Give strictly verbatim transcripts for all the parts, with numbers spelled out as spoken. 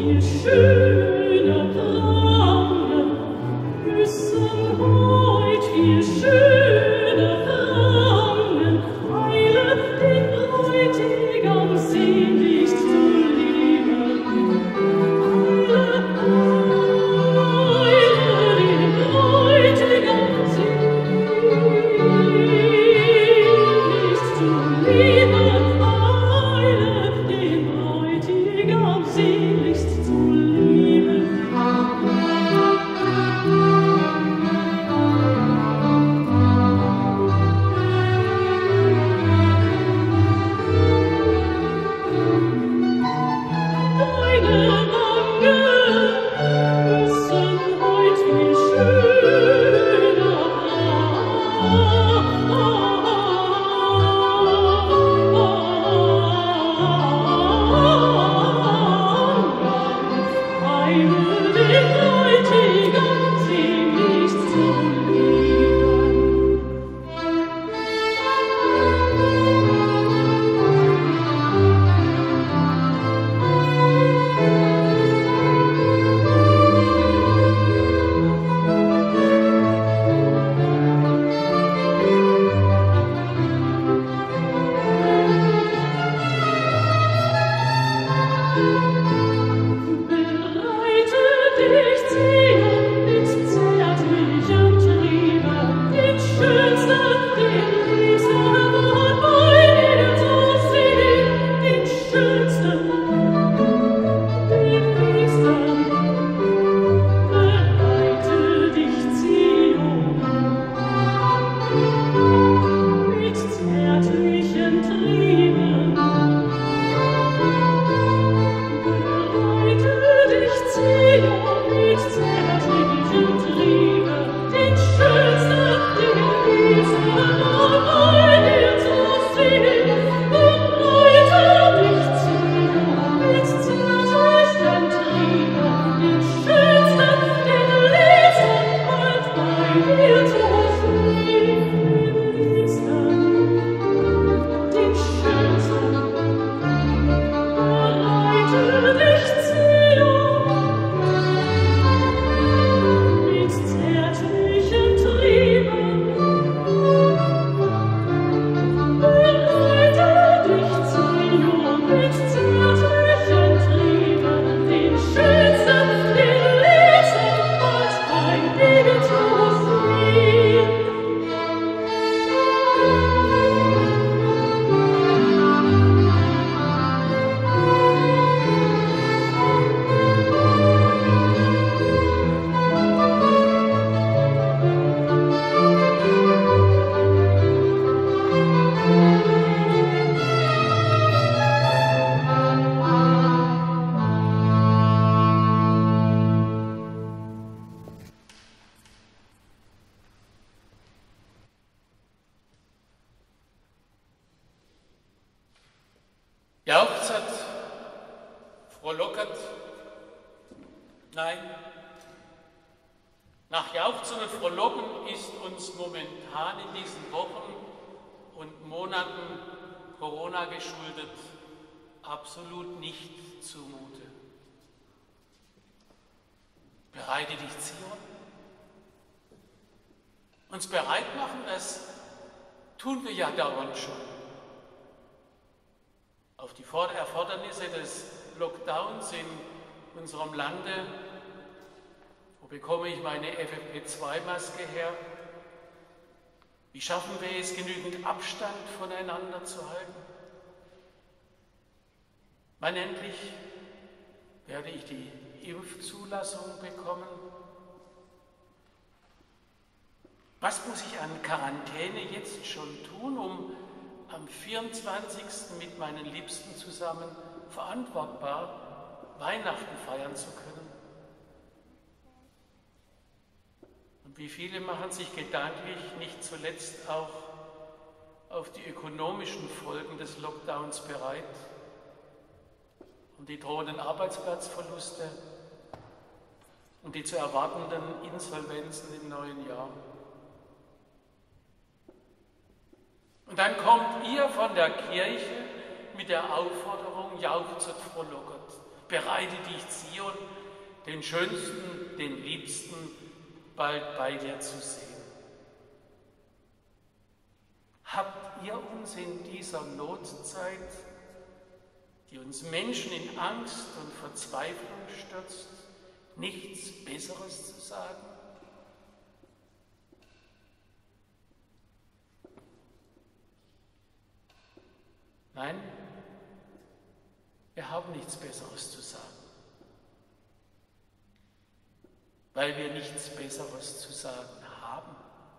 Jauchzet, frohlocket, nein, nach Jauchzen und Frohlocken ist uns momentan in diesen Wochen und Monaten Corona geschuldet absolut nicht zumute. Bereite dich, Zion. Uns bereit machen, das tun wir ja dauernd schon. Auf die Erfordernisse des Lockdowns in unserem Lande, wo bekomme ich meine F F P zwei Maske her? Wie schaffen wir es, genügend Abstand voneinander zu halten? Wann endlich werde ich die Impfzulassung bekommen? Was muss ich an Quarantäne jetzt schon tun, um am vierundzwanzigsten mit meinen Liebsten zusammen verantwortbar Weihnachten feiern zu können? Und wie viele machen sich gedanklich nicht zuletzt auch auf die ökonomischen Folgen des Lockdowns bereit und die drohenden Arbeitsplatzverluste und die zu erwartenden Insolvenzen im neuen Jahr? Und dann kommt ihr von der Kirche mit der Aufforderung, jauchzet, frohlocket. bereite dich, Zion, den Schönsten, den Liebsten bald bei dir zu sehen. Habt ihr uns in dieser Notzeit, die uns Menschen in Angst und Verzweiflung stürzt, nichts Besseres zu sagen? Nein, wir haben nichts Besseres zu sagen, weil wir nichts Besseres zu sagen haben.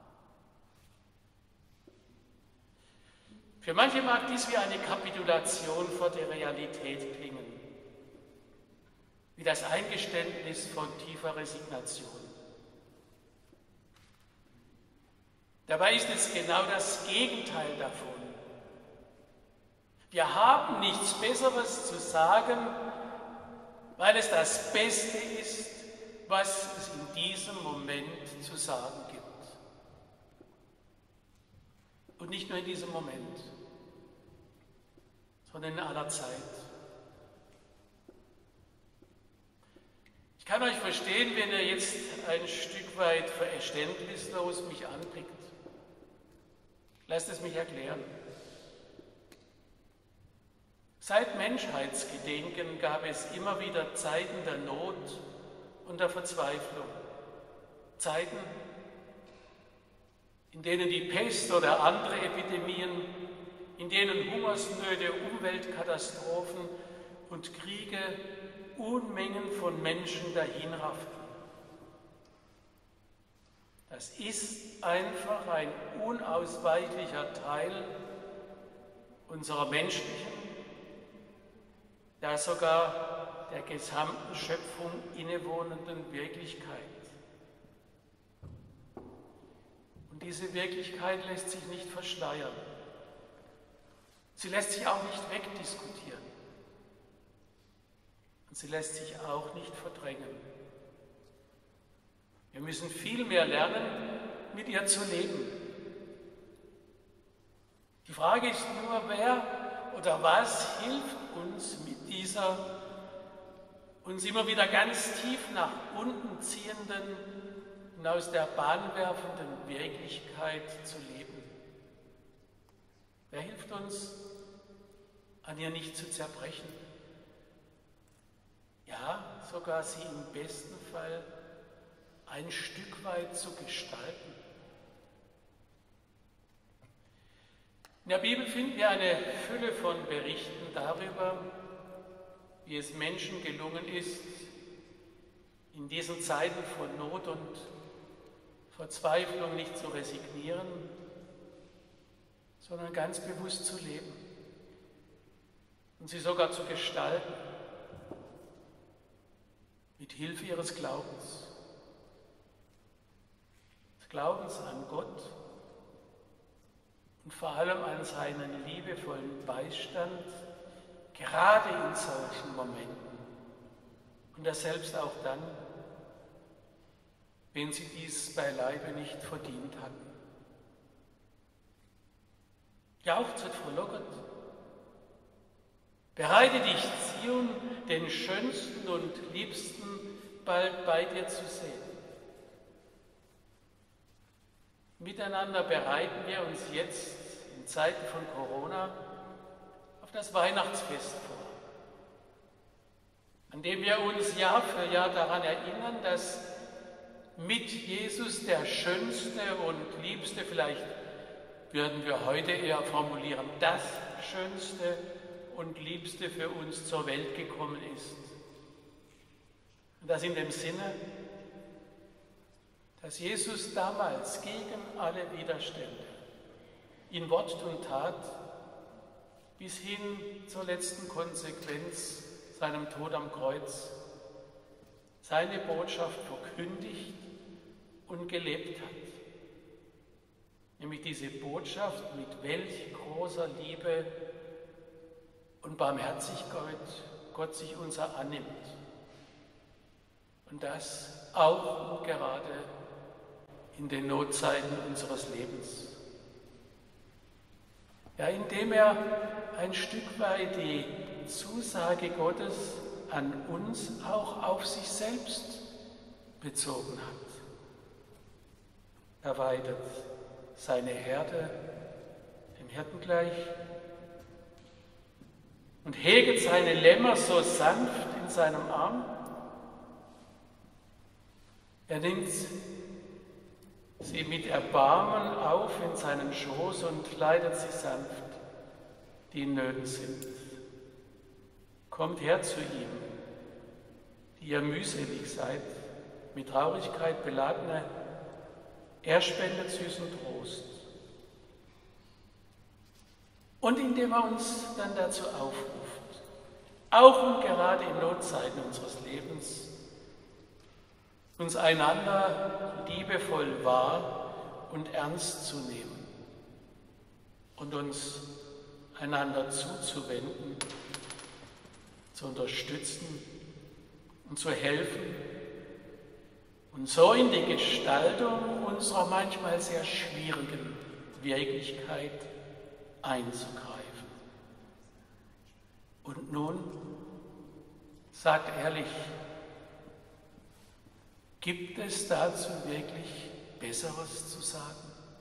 Für manche mag dies wie eine Kapitulation vor der Realität klingen, wie das Eingeständnis von tiefer Resignation. Dabei ist es genau das Gegenteil davon. Wir haben nichts Besseres zu sagen, weil es das Beste ist, was es in diesem Moment zu sagen gibt. Und nicht nur in diesem Moment, sondern in aller Zeit. Ich kann euch verstehen, wenn ihr jetzt ein Stück weit verständnislos mich anblickt. Lasst es mich erklären. Seit Menschheitsgedenken gab es immer wieder Zeiten der Not und der Verzweiflung. Zeiten, in denen die Pest oder andere Epidemien, in denen Hungersnöte, Umweltkatastrophen und Kriege Unmengen von Menschen dahinrafften. Das ist einfach ein unausweichlicher Teil unserer menschlichen, ja sogar der gesamten Schöpfung innewohnenden Wirklichkeit. Und diese Wirklichkeit lässt sich nicht verschleiern. Sie lässt sich auch nicht wegdiskutieren. Und sie lässt sich auch nicht verdrängen. Wir müssen viel mehr lernen, mit ihr zu leben. Die Frage ist nur, wer oder was hilft uns mit dieser uns immer wieder ganz tief nach unten ziehenden und aus der Bahn werfenden Wirklichkeit zu leben. Wer hilft uns, an ihr nicht zu zerbrechen? Ja, sogar sie im besten Fall ein Stück weit zu gestalten. In der Bibel finden wir eine Fülle von Berichten darüber, wie es Menschen gelungen ist, in diesen Zeiten von Not und Verzweiflung nicht zu resignieren, sondern ganz bewusst zu leben und sie sogar zu gestalten, mit Hilfe ihres Glaubens. Des Glaubens an Gott und vor allem an seinen liebevollen Beistand, gerade in solchen Momenten. Und das selbst auch dann, wenn sie dies beileibe nicht verdient hatten. Jauchzet frohlockend. Bereite dich, Zion, den Schönsten und Liebsten bald bei dir zu sehen. Miteinander bereiten wir uns jetzt in Zeiten von Corona auf das Weihnachtsfest vor, an dem wir uns Jahr für Jahr daran erinnern, dass mit Jesus der Schönste und Liebste, vielleicht würden wir heute eher formulieren, das Schönste und Liebste für uns zur Welt gekommen ist. Und das in dem Sinne, dass Jesus damals gegen alle Widerstände in Wort und Tat bis hin zur letzten Konsequenz, seinem Tod am Kreuz, seine Botschaft verkündigt und gelebt hat. Nämlich diese Botschaft, mit welch großer Liebe und Barmherzigkeit Gott sich unser annimmt. Und das auch und gerade in den Notzeiten unseres Lebens. Ja, indem er ein Stück weit die Zusage Gottes an uns auch auf sich selbst bezogen hat. Er weidet seine Herde dem Hirten gleich und heget seine Lämmer so sanft in seinem Arm. Er nimmt sie mit Erbarmen auf in seinen Schoß und leitet sie sanft, die in Nöten sind. Kommt her zu ihm, die ihr mühselig seid, mit Traurigkeit beladene. Er spendet süßen Trost. Und indem er uns dann dazu aufruft, auch und gerade in Notzeiten unseres Lebens, uns einander liebevoll wahr und ernst zu nehmen und uns einander zuzuwenden, zu unterstützen und zu helfen und so in die Gestaltung unserer manchmal sehr schwierigen Wirklichkeit einzugreifen. Und nun, sagt ehrlich, gibt es dazu wirklich Besseres zu sagen?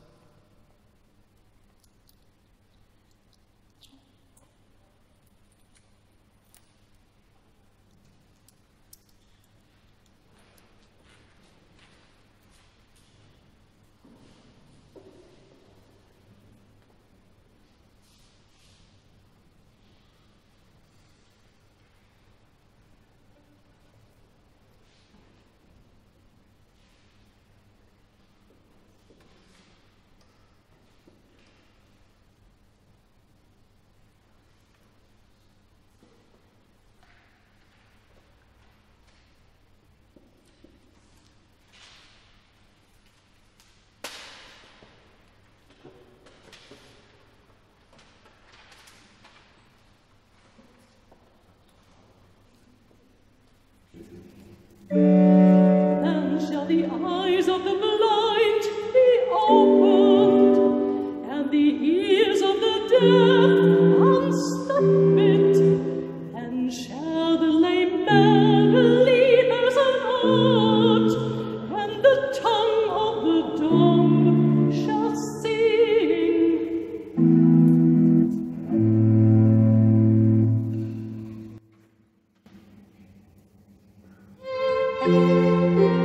Then shall the eyes of the blind be opened, and the ears of the deaf unstopped, and shall the lame man believe as an art, and the tongue of the dumb shall sing.